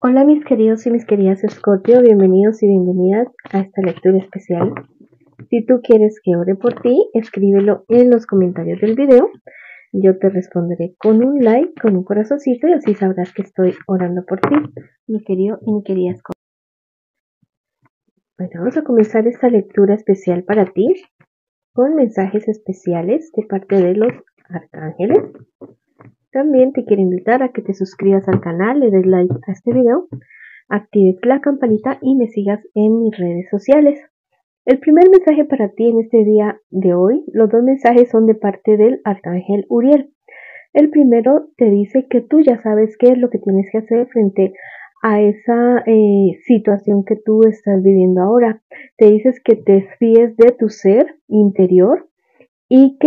Hola mis queridos y mis queridas Escorpio, bienvenidos y bienvenidas a esta lectura especial. Si tú quieres que ore por ti, escríbelo en los comentarios del video. Yo te responderé con un like, con un corazoncito y así sabrás que estoy orando por ti, mi querido y mi querida Escorpio. Bueno, vamos a comenzar esta lectura especial para ti con mensajes especiales de parte de los arcángeles. También te quiero invitar a que te suscribas al canal, le des like a este video, actives la campanita y me sigas en mis redes sociales. El primer mensaje para ti en este día de hoy, los dos mensajes son de parte del arcángel Uriel. El primero te dice que tú ya sabes qué es lo que tienes que hacer frente a esa situación que tú estás viviendo ahora. Te dices que te fíes de tu ser interior y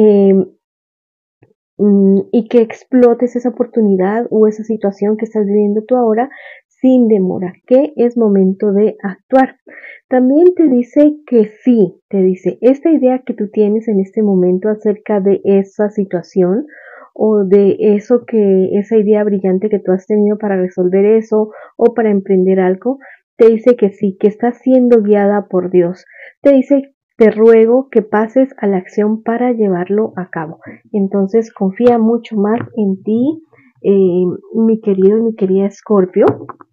que explotes esa oportunidad o esa situación que estás viviendo tú ahora sin demora, que es momento de actuar. También te dice que sí, te dice, esta idea que tú tienes en este momento acerca de esa situación o de eso esa idea brillante que tú has tenido para resolver eso o para emprender algo, te dice que sí, que está siendo guiada por Dios. Te dice, te ruego que pases a la acción para llevarlo a cabo. Entonces confía mucho más en ti, mi querido y mi querida Escorpio.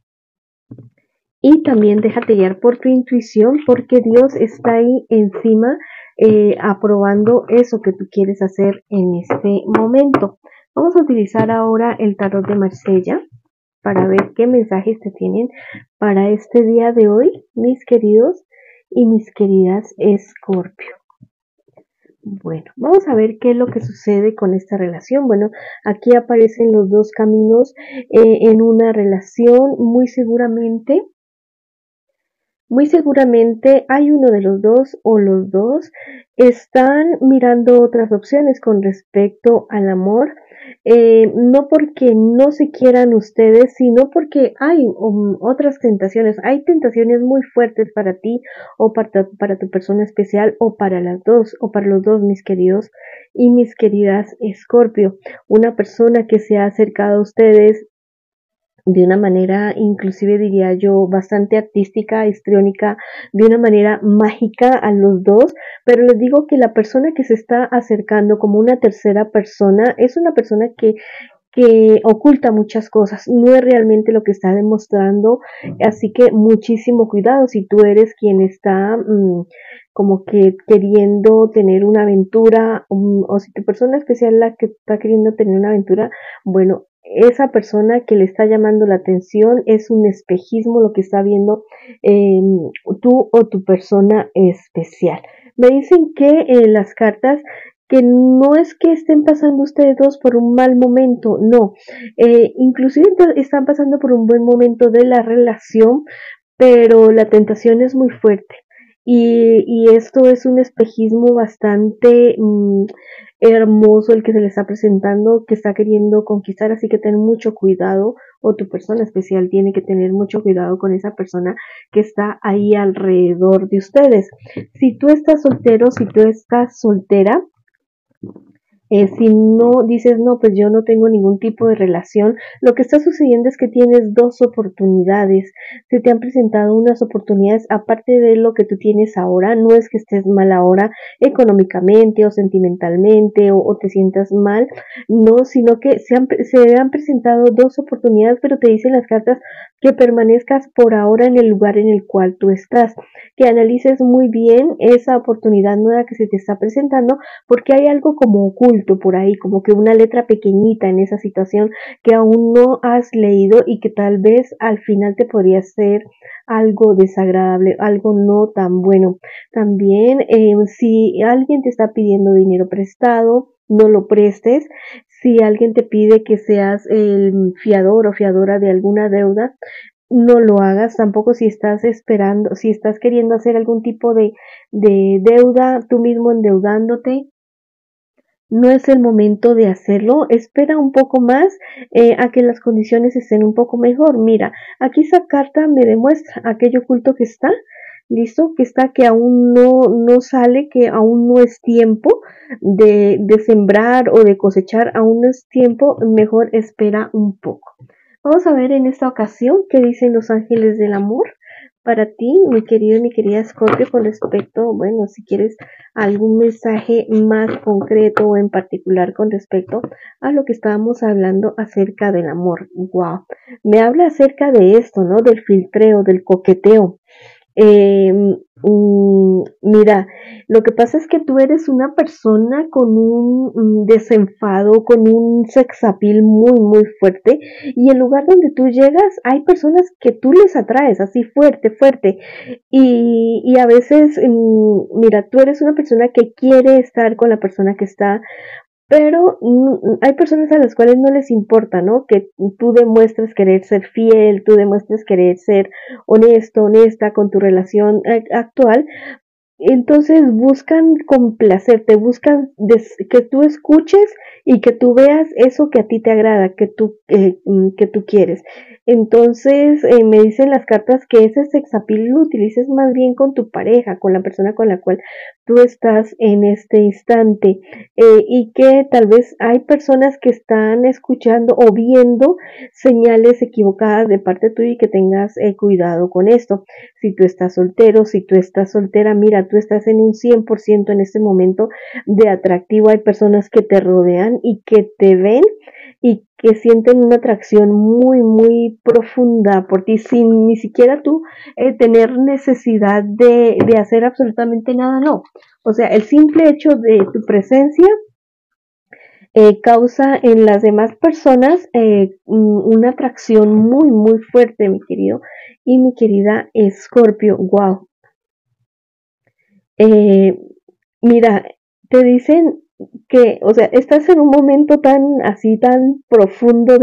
Y también déjate guiar por tu intuición porque Dios está ahí encima aprobando eso que tú quieres hacer en este momento. Vamos a utilizar ahora el tarot de Marsella para ver qué mensajes te tienen para este día de hoy, mis queridos y mis queridas Escorpio. Bueno, vamos a ver qué es lo que sucede con esta relación. Bueno, aquí aparecen los dos caminos en una relación. Muy seguramente hay uno de los dos o los dos están mirando otras opciones con respecto al amor. No porque no se quieran ustedes, sino porque hay otras tentaciones. Hay tentaciones muy fuertes para ti o para tu persona especial o para las dos o para los dos, mis queridos y mis queridas Escorpio. Una persona que se ha acercado a ustedes de una manera, inclusive diría yo, bastante artística, histriónica, de una manera mágica a los dos, pero les digo que la persona que se está acercando como una tercera persona es una persona que oculta muchas cosas, no es realmente lo que está demostrando, así que muchísimo cuidado si tú eres quien está como que queriendo tener una aventura, o si tu persona especial la que está queriendo tener una aventura, bueno, esa persona que le está llamando la atención es un espejismo lo que está viendo tú o tu persona especial. Me dicen que las cartas que no es que estén pasando ustedes dos por un mal momento, no, inclusive están pasando por un buen momento de la relación, pero la tentación es muy fuerte y esto es un espejismo bastante hermoso el que se le está presentando, que está queriendo conquistar, así que ten mucho cuidado o tu persona especial tiene que tener mucho cuidado con esa persona que está ahí alrededor de ustedes. Si tú estás soltero, si tú estás soltera, si no dices, no, pues yo no tengo ningún tipo de relación, lo que está sucediendo es que tienes dos oportunidades, se te han presentado unas oportunidades aparte de lo que tú tienes ahora, no es que estés mal ahora económicamente o sentimentalmente o te sientas mal, no, sino que se han presentado dos oportunidades, pero te dicen las cartas que permanezcas por ahora en el lugar en el cual tú estás, que analices muy bien esa oportunidad nueva que se te está presentando, porque hay algo como oculto por ahí, como que una letra pequeñita en esa situación que aún no has leído y que tal vez al final te podría ser algo desagradable, algo no tan bueno. También si alguien te está pidiendo dinero prestado, no lo prestes. Si alguien te pide que seas el fiador o fiadora de alguna deuda, no lo hagas. Tampoco si estás esperando, si estás queriendo hacer algún tipo de deuda, tú mismo endeudándote, no es el momento de hacerlo. Espera un poco más a que las condiciones estén un poco mejor. Mira, aquí esa carta me demuestra aquello oculto que está, listo, que está, que aún no sale, que aún no es tiempo de sembrar o de cosechar, aún no es tiempo, mejor espera un poco. Vamos a ver en esta ocasión qué dicen los ángeles del amor para ti, mi querido y mi querida Scorpio, con respecto, bueno, si quieres algún mensaje más concreto o en particular con respecto a lo que estábamos hablando acerca del amor. Wow, me habla acerca de esto, ¿no? Del filtreo, del coqueteo. Eh, Mira, lo que pasa es que tú eres una persona con un desenfado, con un sex appeal muy, muy fuerte, y el lugar donde tú llegas hay personas que tú les atraes así fuerte, fuerte, y a veces, mira, tú eres una persona que quiere estar con la persona que está, pero hay personas a las cuales no les importa, ¿no? Que tú demuestres querer ser fiel, tú demuestres querer ser honesto, honesta con tu relación actual. Entonces buscan complacerte, buscan que tú escuches y que tú veas eso que a ti te agrada, que tú quieres. Entonces me dicen las cartas que ese sex appeal lo utilices más bien con tu pareja, con la persona con la cual tú estás en este instante, y que tal vez hay personas que están escuchando o viendo señales equivocadas de parte tuya y que tengas cuidado con esto. Si tú estás soltero, si tú estás soltera, mira, tú estás en un 100% en este momento de atractivo. Hay personas que te rodean y que te ven y que sienten una atracción muy, muy profunda por ti, sin ni siquiera tú tener necesidad de hacer absolutamente nada, no. O sea, el simple hecho de tu presencia causa en las demás personas una atracción muy, muy fuerte, mi querido y mi querida Scorpio. Wow. Eh, Mira, te dicen que, o sea, estás en un momento tan así, tan profundo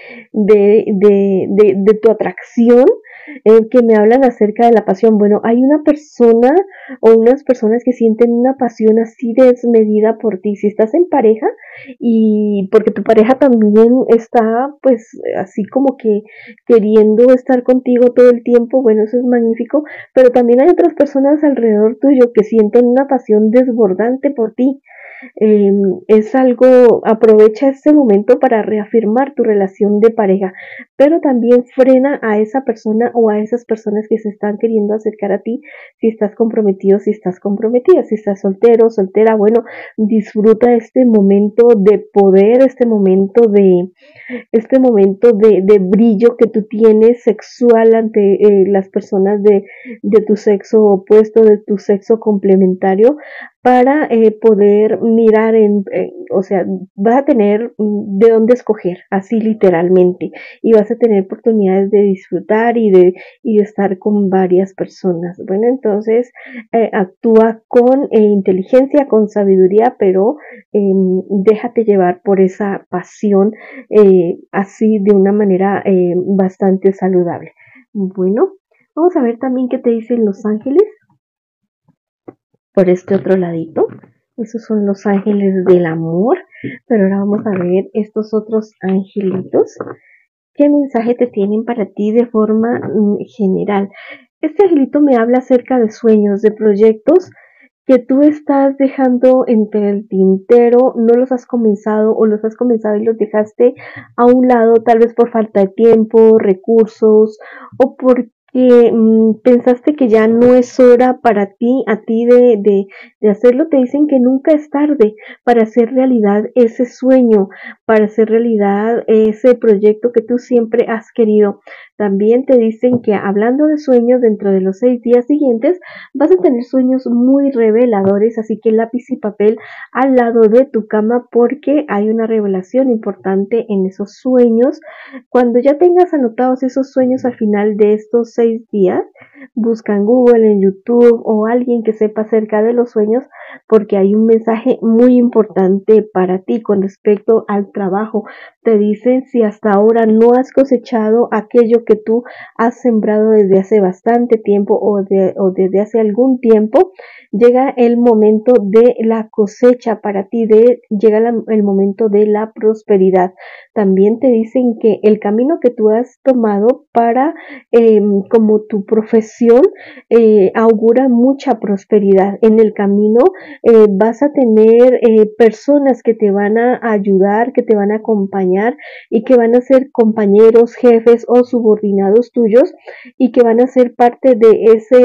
de tu atracción, que me hablan acerca de la pasión. Bueno, hay una persona o unas personas que sienten una pasión así desmedida por ti. Si estás en pareja y porque tu pareja también está pues así como que queriendo estar contigo todo el tiempo, bueno, eso es magnífico, pero también hay otras personas alrededor tuyo que sienten una pasión desbordante por ti. eh, es algo, aprovecha este momento para reafirmar tu relación de pareja, pero también frena a esa persona o a esas personas que se están queriendo acercar a ti si estás comprometido, si estás comprometida, si estás soltero, soltera, bueno, disfruta este momento de poder, este momento de brillo que tú tienes sexual ante las personas de tu sexo opuesto, de tu sexo complementario, para poder mirar o sea, vas a tener de dónde escoger, así literalmente, y vas a tener oportunidades de disfrutar y de estar con varias personas. Bueno, entonces actúa con inteligencia, con sabiduría, pero déjate llevar por esa pasión así de una manera bastante saludable. Bueno, vamos a ver también qué te dicen los ángeles por este otro ladito. Esos son los ángeles del amor, pero ahora vamos a ver estos otros angelitos. ¿Qué mensaje te tienen para ti de forma general? Este angelito me habla acerca de sueños, de proyectos que tú estás dejando entre el tintero, no los has comenzado o los has comenzado y los dejaste a un lado, tal vez por falta de tiempo, recursos o porque pensaste que ya no es hora para ti, a ti de hacerlo. Te dicen que nunca es tarde para hacer realidad ese sueño, para hacer realidad ese proyecto que tú siempre has querido. También te dicen que hablando de sueños, dentro de los 6 días siguientes vas a tener sueños muy reveladores, así que lápiz y papel al lado de tu cama porque hay una revelación importante en esos sueños. Cuando ya tengas anotados esos sueños al final de estos 6 días, busca en Google, en YouTube o alguien que sepa acerca de los sueños porque hay un mensaje muy importante para ti con respecto al trabajo. Te dicen si hasta ahora no has cosechado aquello que tú has sembrado desde hace bastante tiempo o desde hace algún tiempo, llega el momento de la cosecha para ti, llega el momento de la prosperidad. También te dicen que el camino que tú has tomado para como tu profesión augura mucha prosperidad. En el camino vas a tener personas que te van a ayudar, que te van a acompañar y que van a ser compañeros, jefes o subordinados tuyos y que van a ser parte de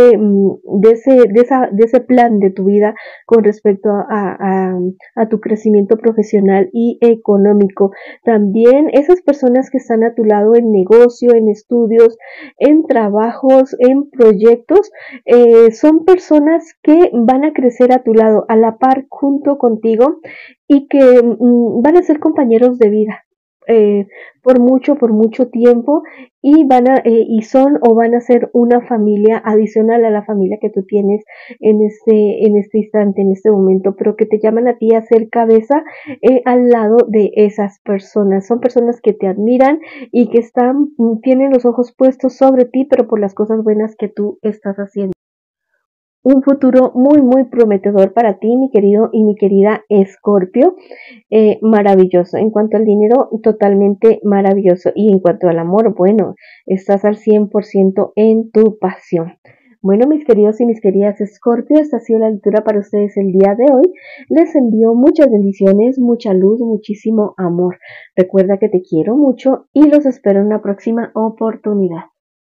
ese plan de tu vida con respecto a tu crecimiento profesional y económico. También esas personas que están a tu lado en negocio, en estudios, en trabajos, en proyectos, son personas que van a crecer a tu lado, a la par, junto contigo y que van a ser compañeros de vida. Por mucho tiempo y son o van a ser una familia adicional a la familia que tú tienes en este instante, en este momento, pero que te llaman a ti a ser cabeza al lado de esas personas. Son personas que te admiran y que tienen los ojos puestos sobre ti, pero por las cosas buenas que tú estás haciendo. Un futuro muy, muy prometedor para ti, mi querido y mi querida Escorpio. Maravilloso. En cuanto al dinero, totalmente maravilloso. Y en cuanto al amor, bueno, estás al 100% en tu pasión. Bueno, mis queridos y mis queridas Escorpio, esta ha sido la lectura para ustedes el día de hoy. Les envío muchas bendiciones, mucha luz, muchísimo amor. Recuerda que te quiero mucho y los espero en una próxima oportunidad.